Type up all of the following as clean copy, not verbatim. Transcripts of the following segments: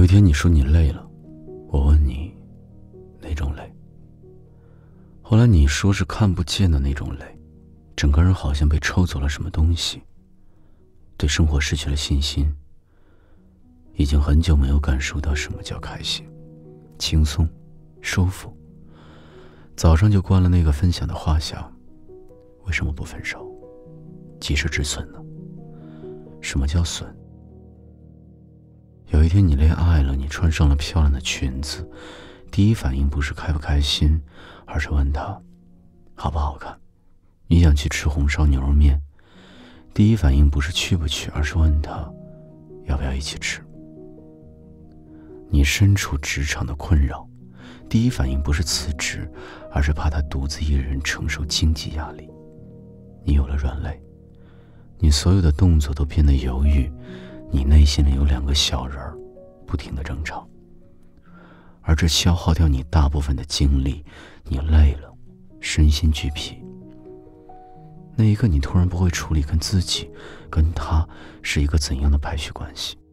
有一天你说你累了，我问你哪种累？后来你说是看不见的那种累，整个人好像被抽走了什么东西，对生活失去了信心，已经很久没有感受到什么叫开心、轻松、舒服。早上就关了那个分享的画像，为什么不分手？及时止损呢？什么叫损？有一天你恋爱了，你穿上了漂亮的裙子，第一反应不是开不开心，而是问他好不好看。你想去吃红烧牛肉面，第一反应不是去不去，而是问他要不要一起吃。你身处职场的困扰，第一反应不是辞职，而是怕他独自一人承受经济压力。你有了软肋，你所有的动作都变得犹豫，你内心里有两个小人儿不停地争吵，而这消耗掉你大部分的精力，你累了，身心俱疲。那一刻你突然不会处理跟自己跟他是一个怎样的排序关系。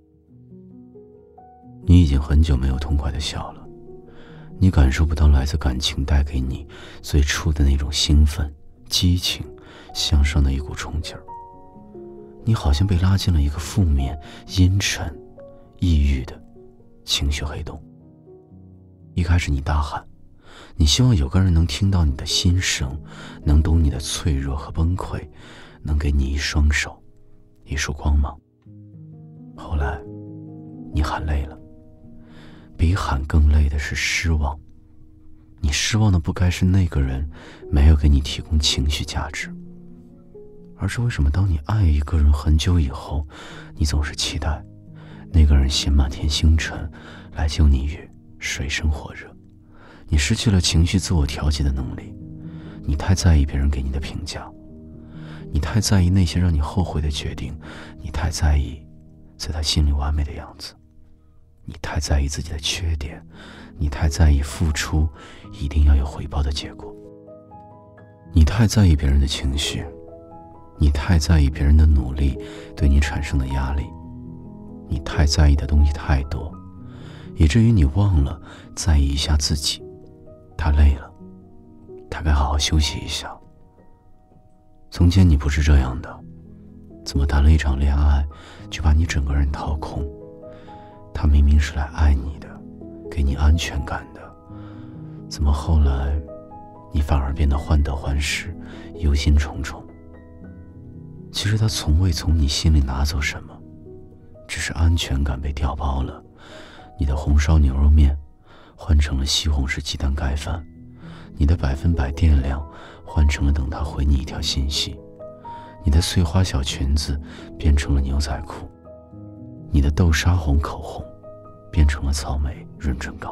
你已经很久没有痛快地笑了，你感受不到来自感情带给你最初的那种兴奋、激情、向上的一股冲劲儿。你好像被拉进了一个负面、阴沉、抑郁的情绪黑洞。一开始你大喊，你希望有个人能听到你的心声，能懂你的脆弱和崩溃，能给你一双手，一束光芒。后来你喊累了，比喊更累的是失望。你失望的不该是那个人没有给你提供情绪价值，而是为什么当你爱一个人很久以后，你总是期待那个人携满天星辰来救你于水深火热。你失去了情绪自我调节的能力，你太在意别人给你的评价，你太在意那些让你后悔的决定，你太在意在他心里完美的样子，你太在意自己的缺点，你太在意付出一定要有回报的结果，你太在意别人的情绪，你太在意别人的努力对你产生的压力，你太在意的东西太多，以至于你忘了在意一下自己。他累了，他该好好休息一下。从前你不是这样的，怎么谈了一场恋爱就把你整个人掏空？他明明是来爱你的，给你安全感的，怎么后来你反而变得患得患失，忧心忡忡？其实他从未从你心里拿走什么，只是安全感被调包了。你的红烧牛肉面换成了西红柿鸡蛋盖饭，你的100%电量换成了等他回你一条信息，你的碎花小裙子变成了牛仔裤，你的豆沙红口红变成了草莓润唇膏，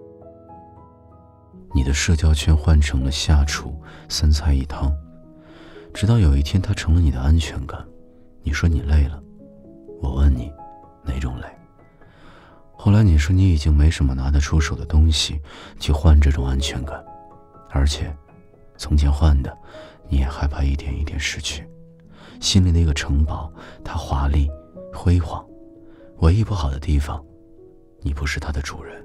你的社交圈换成了下厨3菜1汤。直到有一天他成了你的安全感，你说你累了，我问你哪种累？后来你说你已经没什么拿得出手的东西去换这种安全感，而且从前换的你也害怕一点一点失去。心里那个城堡它华丽辉煌，唯一不好的地方，你不是它的主人。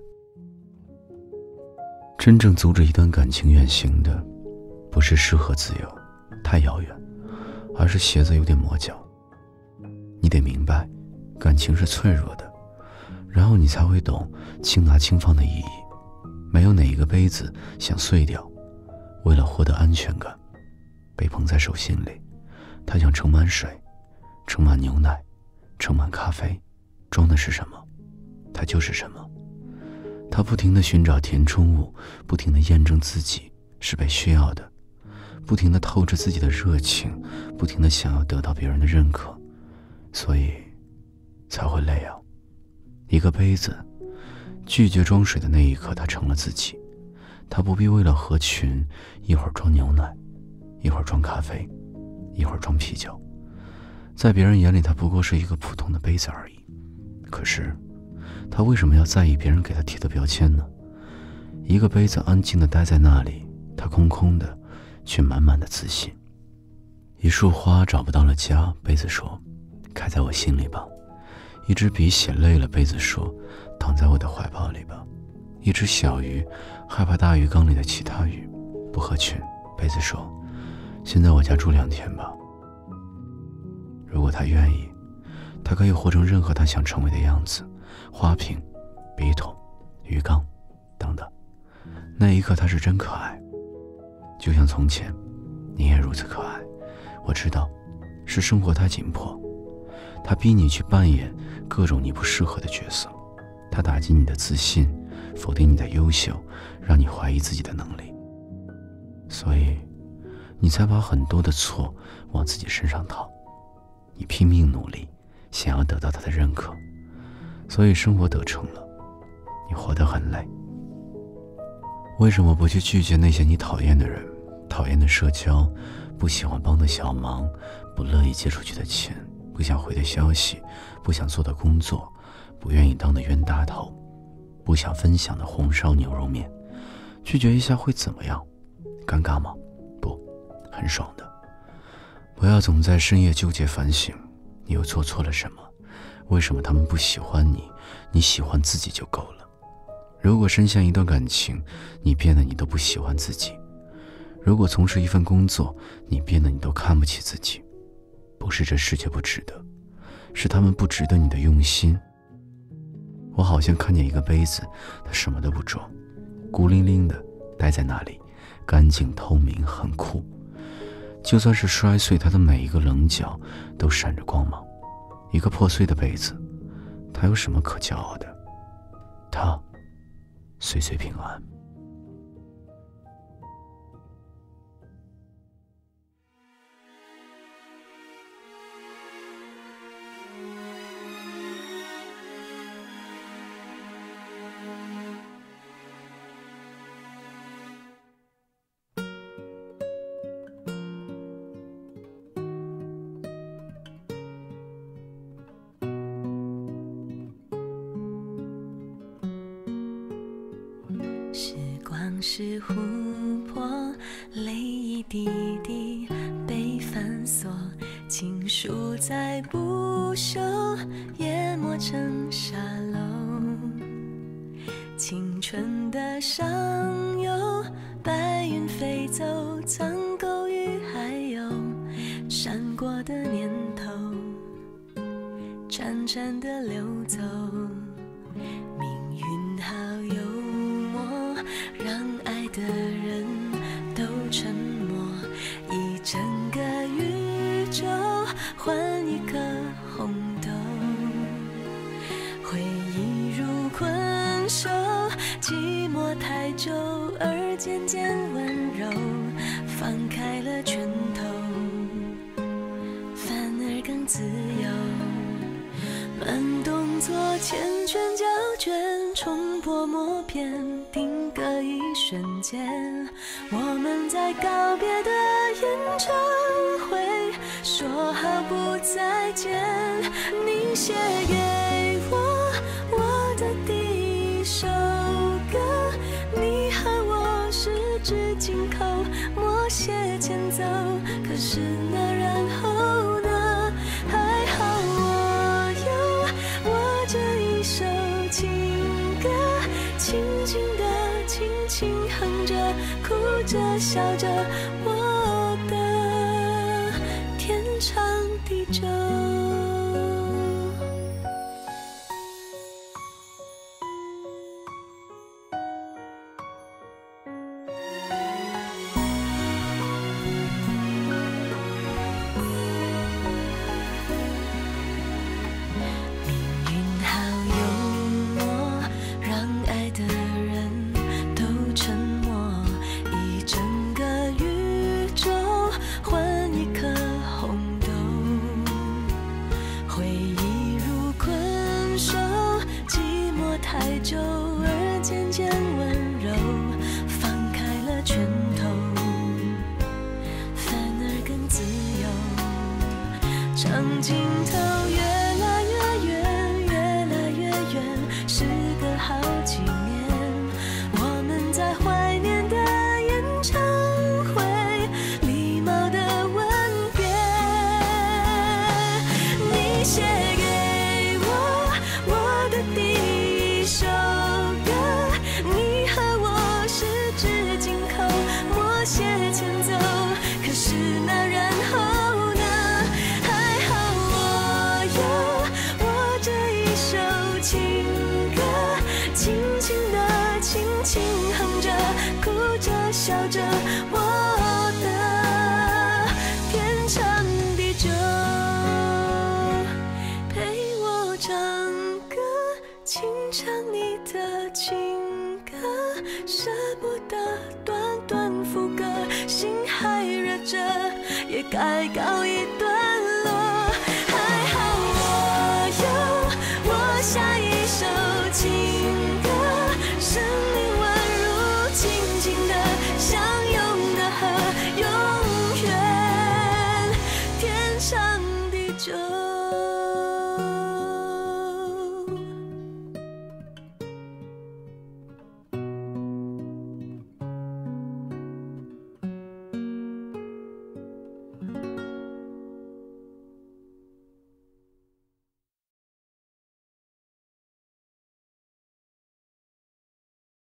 真正阻止一段感情远行的，不是诗和自由太遥远，而是鞋子有点磨脚。你得明白感情是脆弱的，然后你才会懂轻拿轻放的意义。没有哪一个杯子想碎掉，为了获得安全感被捧在手心里，它想盛满水，盛满牛奶，盛满咖啡，装的是什么它就是什么。它不停地寻找填充物，不停地验证自己是被需要的，不停地透着自己的热情，不停地想要得到别人的认可，所以才会累啊。一个杯子拒绝装水的那一刻，它成了自己，它不必为了合群一会儿装牛奶，一会儿装咖啡，一会儿装啤酒。在别人眼里它不过是一个普通的杯子而已，可是他为什么要在意别人给他贴的标签呢？一个杯子安静地待在那里，它空空的，却满满的自信。一束花找不到了家，杯子说开在我心里吧。一支笔写累了，杯子说躺在我的怀抱里吧。一只小鱼害怕大鱼缸里的其他鱼，不合群。杯子说：先在我家住2天吧。如果他愿意，他可以活成任何他想成为的样子，花瓶、笔筒、鱼缸等等。那一刻他是真可爱，就像从前你也如此可爱。我知道是生活太紧迫，他逼你去扮演各种你不适合的角色，他打击你的自信，否定你的优秀，让你怀疑自己的能力，所以你才把很多的错往自己身上套。你拼命努力，想要得到他的认可，所以生活得逞了，你活得很累。为什么不去拒绝那些你讨厌的人，讨厌的社交，不喜欢帮的小忙，不乐意借出去的钱，不想回的消息，不想做的工作，不愿意当的冤大头，不想分享的红烧牛肉面？拒绝一下会怎么样？尴尬吗？不，很爽的。不要总在深夜纠结反省，你又做错了什么？为什么他们不喜欢你？你喜欢自己就够了。如果深陷一段感情，你变得你都不喜欢自己；如果从事一份工作，你变得你都看不起自己。不是这世界不值得，是他们不值得你的用心。我好像看见一个杯子，它什么都不装，孤零零的待在那里，干净透明，很酷。就算是摔碎，它的每一个棱角都闪着光芒。一个破碎的杯子，它有什么可骄傲的？它岁岁平安。 时光是湖泊，泪一滴滴被反锁，情书在不朽，淹没成沙漏。青春的上游，白云飞走，苍狗与海鸥，闪过的念头，潺潺的流走。命运好幽默，让爱的人都沉默，一整个宇宙换一颗红豆，回忆如困兽，寂寞太久而渐渐温柔，放开了拳头，反而更自由。慢动作缱绻胶卷，重播默片，定格一瞬间。我们在告别的演唱会说好不再见。你写给我的第一首歌，你和我十指紧扣，默写前奏。可是那然后呢？还好我有我这一首情歌，轻轻地轻轻哼着，哭着笑着，我的天长地久。太久而渐渐温柔，放开了拳头，反而更自由。长镜头越来越远，越来越远，时隔好几年，我们在怀念的演唱会，礼貌的吻别。你写给我的第一首走，可是那然后呢？还好我有我这一首情歌，轻轻地轻轻哼着，哭着笑着，我的天长地久，陪我唱歌，轻唱你的情歌，舍不得段段副歌，心还热着，也该告一段